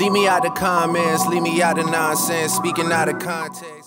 Leave me out the comments, leave me out the nonsense, speaking out of context.